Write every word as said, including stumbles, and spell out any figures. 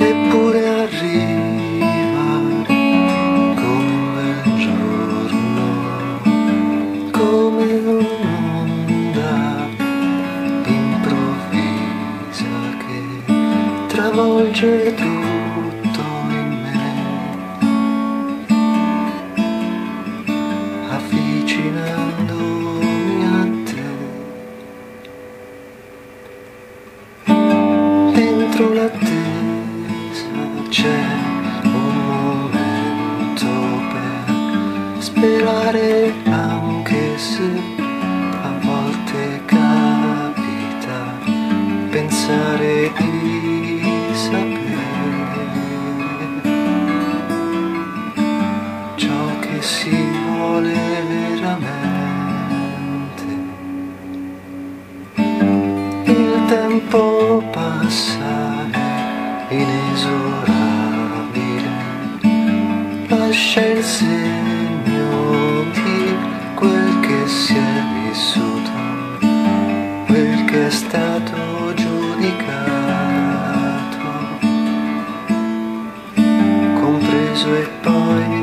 eppure arriva come un bel giorno, come un'onda improvvisa che travolge tutto in me, avvicinandomi a te. Dentro l'attesa c'è un momento per sperare, anche se a volte capita pensare di sapere ciò che si vuole veramente. Il tempo passa, è inesorabile, lascia il segno di quel che si è vissuto, quel che è stato giudicato, compreso e poi